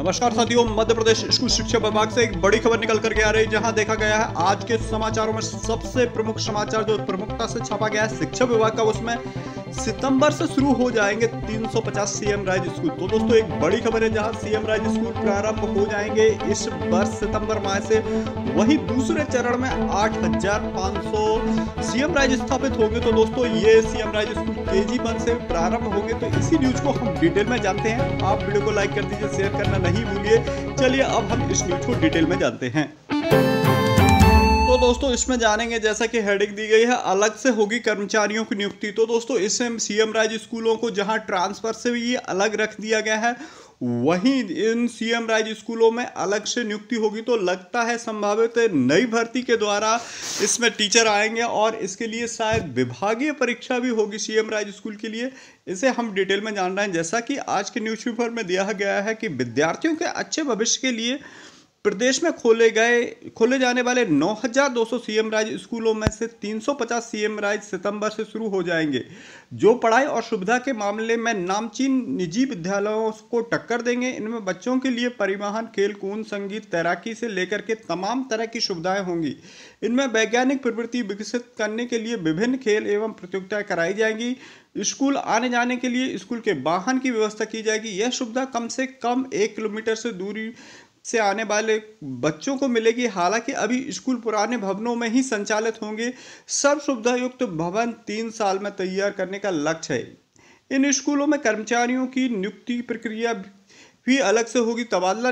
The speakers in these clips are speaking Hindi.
नमस्कार साथियों, मध्य प्रदेश स्कूल शिक्षा विभाग से एक बड़ी खबर निकल करके आ रही है, जहां देखा गया है आज के समाचारों में सबसे प्रमुख समाचार जो प्रमुखता से छापा गया है शिक्षा विभाग का, उसमें सितंबर से शुरू हो जाएंगे 350 सीएम राइज स्कूल। तो दोस्तों एक बड़ी खबर है, जहां सीएम राइज स्कूल प्रारंभ हो जाएंगे इस वर्ष सितंबर माह से। वहीं दूसरे चरण में 8500 सीएम राइज स्थापित होंगे। तो दोस्तों ये सीएम राइज स्कूल केजी 1 से प्रारंभ होंगे। तो इसी न्यूज को हम डिटेल में जानते हैं। आप वीडियो को लाइक कर दीजिए, शेयर करना नहीं भूलिए। चलिए अब हम इस न्यूज को डिटेल में जानते हैं। तो दोस्तों इसमें जानेंगे, जैसा कि हेडिंग दी गई है, अलग से होगी कर्मचारियों की नियुक्ति। तो दोस्तों इसमें सीएम राइज स्कूलों को जहां ट्रांसफर से भी अलग रख दिया गया है, वहीं इन सीएम राइज स्कूलों में अलग से नियुक्ति होगी। तो लगता है संभावित नई भर्ती के द्वारा इसमें टीचर आएंगे और इसके लिए शायद विभागीय परीक्षा भी होगी सीएम राइज स्कूल के लिए। इसे हम डिटेल में जान रहे हैं। जैसा कि आज के न्यूज़पेपर में दिया गया है कि विद्यार्थियों के अच्छे भविष्य के लिए प्रदेश में खोले जाने वाले 9200 सीएम राइज स्कूलों में से 350 सीएम राइज सितंबर से शुरू हो जाएंगे, जो पढ़ाई और सुविधा के मामले में नामचीन निजी विद्यालयों को टक्कर देंगे। इनमें बच्चों के लिए परिवहन, खेलकूद, संगीत, तैराकी से लेकर के तमाम तरह की सुविधाएं होंगी। इनमें वैज्ञानिक प्रवृत्ति विकसित करने के लिए विभिन्न खेल एवं प्रतियोगिताएं कराई जाएंगी। स्कूल आने जाने के लिए स्कूल के वाहन की व्यवस्था की जाएगी। यह सुविधा कम से कम 1 किलोमीटर से दूरी से आने वाले बच्चों को मिलेगी। हालांकि अभी स्कूल पुराने भवनों में ही संचालित होंगे। सब सुविधा युक्त भवन 3 साल में तैयार करने का लक्ष्य है। इन स्कूलों में कर्मचारियों की नियुक्ति प्रक्रिया भी अलग से होगी। तबादला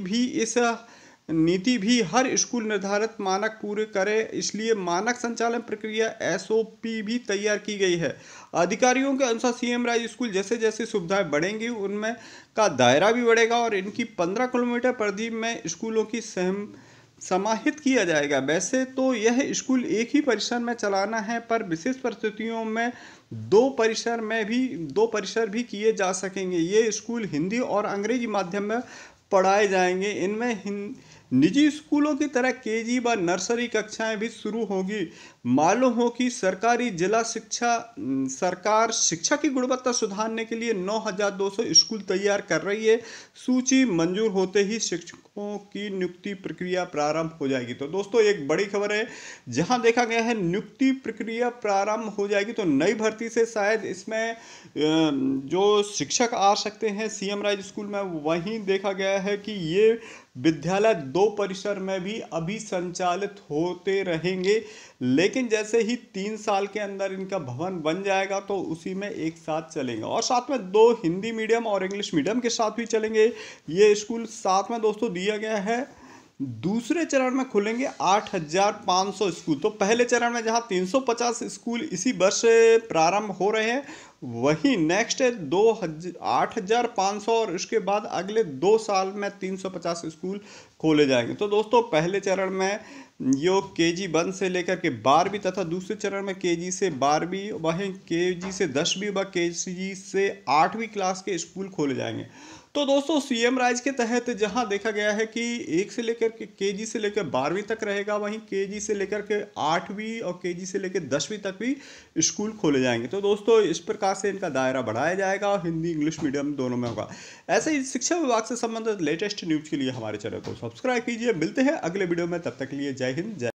नीति भी हर स्कूल निर्धारित मानक पूरे करे, इसलिए मानक संचालन प्रक्रिया एसओपी भी तैयार की गई है। अधिकारियों के अनुसार सीएम राइज स्कूल जैसे जैसे सुविधाएं बढ़ेंगी, उनमें का दायरा भी बढ़ेगा और इनकी 15 किलोमीटर परिधि में स्कूलों की समाहित किया जाएगा। वैसे तो यह स्कूल एक ही परिसर में चलाना है, पर विशेष परिस्थितियों में दो परिसर भी किए जा सकेंगे। ये स्कूल हिंदी और अंग्रेजी माध्यम में पढ़ाए जाएंगे। इनमें निजी स्कूलों की तरह केजी व नर्सरी कक्षाएं भी शुरू होगी। मालूम हो कि सरकार शिक्षा की गुणवत्ता सुधारने के लिए 9200 स्कूल तैयार कर रही है। सूची मंजूर होते ही शिक्षकों की नियुक्ति प्रक्रिया प्रारंभ हो जाएगी। तो दोस्तों एक बड़ी खबर है, जहां देखा गया है नियुक्ति प्रक्रिया प्रारंभ हो जाएगी। तो नई भर्ती से शायद इसमें जो शिक्षक आ सकते हैं सीएम राइज स्कूल में, वहीं देखा गया है कि ये विद्यालय 2 परिसर में भी अभी संचालित होते रहेंगे, लेकिन जैसे ही 3 साल के अंदर इनका भवन बन जाएगा तो उसी में एक साथ चलेंगे। और साथ में 2 हिंदी मीडियम और इंग्लिश मीडियम के साथ भी चलेंगे ये स्कूल। साथ में दोस्तों दिया गया है दूसरे चरण में खुलेंगे 8500 स्कूल। तो पहले चरण में जहां 350 स्कूल इसी वर्ष प्रारंभ हो रहे हैं, वहीं नेक्स्ट है 8500 और इसके बाद अगले 2 साल में 350 स्कूल खोले जाएंगे। तो दोस्तों पहले चरण में यो केजी 1 से लेकर के 12वीं तथा दूसरे चरण में केजी से 12वीं, वहीं केजी से 10वीं व केजी से 8वीं क्लास के स्कूल खोले जाएंगे। तो दोस्तों सीएम राइज के तहत जहां देखा गया है कि 1 से लेकर के केजी से लेकर 12वीं तक रहेगा, वहीं केजी से लेकर के 8वीं और केजी से लेकर 10वीं तक भी स्कूल खोले जाएंगे। तो दोस्तों इस प्रकार से इनका दायरा बढ़ाया जाएगा और हिंदी इंग्लिश मीडियम दोनों में होगा। ऐसे ही शिक्षा विभाग से संबंधित लेटेस्ट न्यूज के लिए हमारे चैनल को सब्सक्राइब कीजिए। मिलते हैं अगले वीडियो में, तब तक के लिए जय हिंद, जय